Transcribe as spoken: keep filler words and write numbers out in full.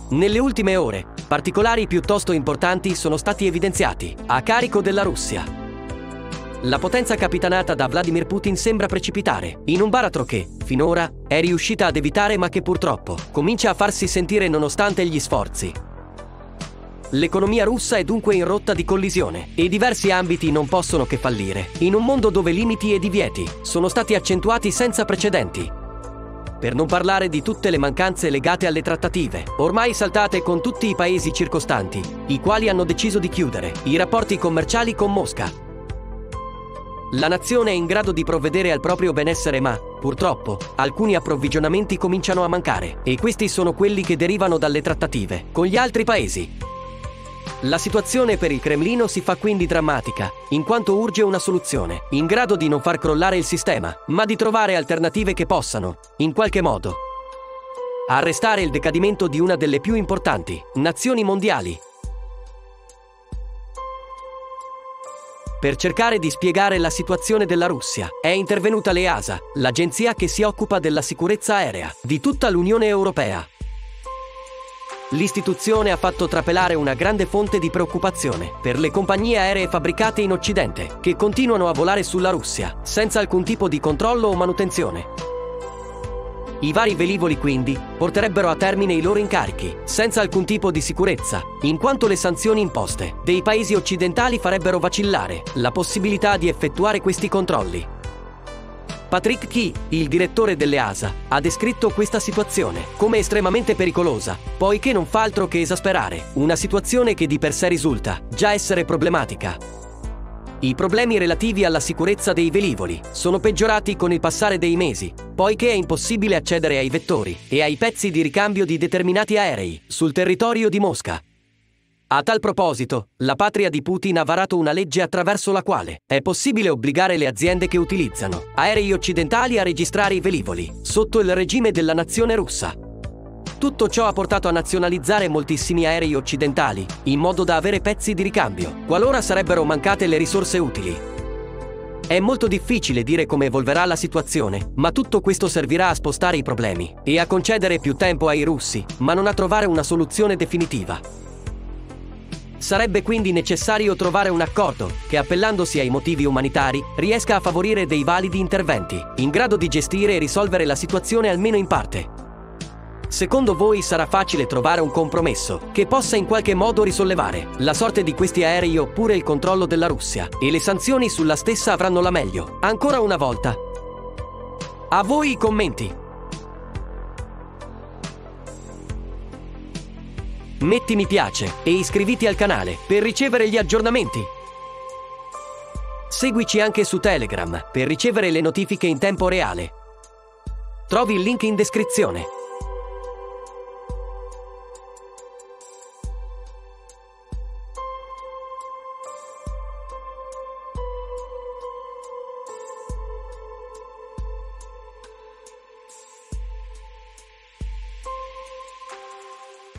Nelle ultime ore, particolari piuttosto importanti sono stati evidenziati, a carico della Russia. La potenza capitanata da Vladimir Putin sembra precipitare in un baratro che, finora, è riuscita ad evitare ma che purtroppo comincia a farsi sentire nonostante gli sforzi. L'economia russa è dunque in rotta di collisione e diversi ambiti non possono che fallire, in un mondo dove limiti e divieti sono stati accentuati senza precedenti. Per non parlare di tutte le mancanze legate alle trattative, ormai saltate con tutti i paesi circostanti, i quali hanno deciso di chiudere i rapporti commerciali con Mosca. La nazione è in grado di provvedere al proprio benessere ma, purtroppo, alcuni approvvigionamenti cominciano a mancare e questi sono quelli che derivano dalle trattative con gli altri paesi. La situazione per il Cremlino si fa quindi drammatica, in quanto urge una soluzione, in grado di non far crollare il sistema, ma di trovare alternative che possano, in qualche modo, arrestare il decadimento di una delle più importanti nazioni mondiali. Per cercare di spiegare la situazione della Russia, è intervenuta l'E A S A, l'agenzia che si occupa della sicurezza aerea di tutta l'Unione Europea. L'istituzione ha fatto trapelare una grande fonte di preoccupazione per le compagnie aeree fabbricate in Occidente, che continuano a volare sulla Russia, senza alcun tipo di controllo o manutenzione. I vari velivoli, quindi, porterebbero a termine i loro incarichi, senza alcun tipo di sicurezza, in quanto le sanzioni imposte dei paesi occidentali farebbero vacillare la possibilità di effettuare questi controlli. Patrick Key, il direttore dell'E A S A, ha descritto questa situazione come estremamente pericolosa, poiché non fa altro che esasperare una situazione che di per sé risulta già essere problematica. I problemi relativi alla sicurezza dei velivoli sono peggiorati con il passare dei mesi, poiché è impossibile accedere ai vettori e ai pezzi di ricambio di determinati aerei sul territorio di Mosca. A tal proposito, la patria di Putin ha varato una legge attraverso la quale è possibile obbligare le aziende che utilizzano aerei occidentali a registrare i velivoli sotto il regime della nazione russa. Tutto ciò ha portato a nazionalizzare moltissimi aerei occidentali, in modo da avere pezzi di ricambio, qualora sarebbero mancate le risorse utili. È molto difficile dire come evolverà la situazione, ma tutto questo servirà a spostare i problemi e a concedere più tempo ai russi, ma non a trovare una soluzione definitiva. Sarebbe quindi necessario trovare un accordo che, appellandosi ai motivi umanitari, riesca a favorire dei validi interventi, in grado di gestire e risolvere la situazione almeno in parte. Secondo voi sarà facile trovare un compromesso che possa in qualche modo risollevare la sorte di questi aerei oppure il controllo della Russia e le sanzioni sulla stessa avranno la meglio? Ancora una volta. A voi i commenti. Metti mi piace e iscriviti al canale per ricevere gli aggiornamenti. Seguici anche su Telegram per ricevere le notifiche in tempo reale. Trovi il link in descrizione.